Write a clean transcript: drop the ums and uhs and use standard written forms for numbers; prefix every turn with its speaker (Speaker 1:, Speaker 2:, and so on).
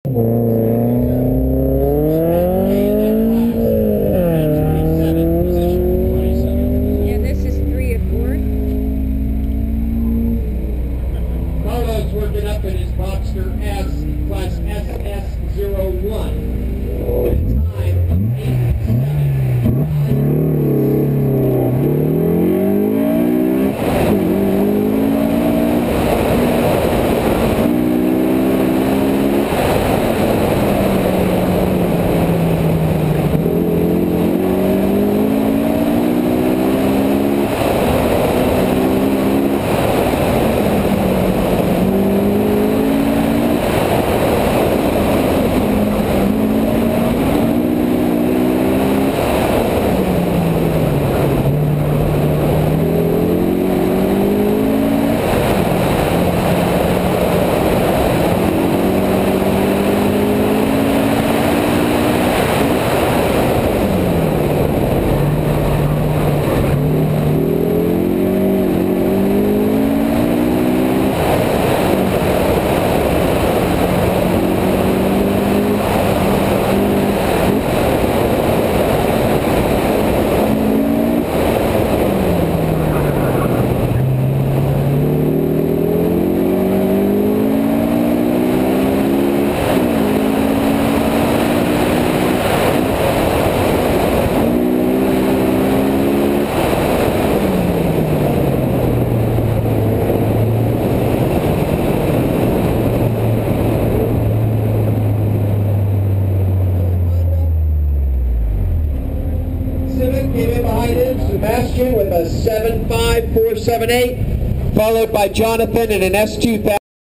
Speaker 1: Yeah, this is 3 or 4.
Speaker 2: Carlos working up in his Boxster S, class SS01. With a time of 8:07. Came in behind him, Sebastian with a 7.5478, followed by Jonathan in an S2000.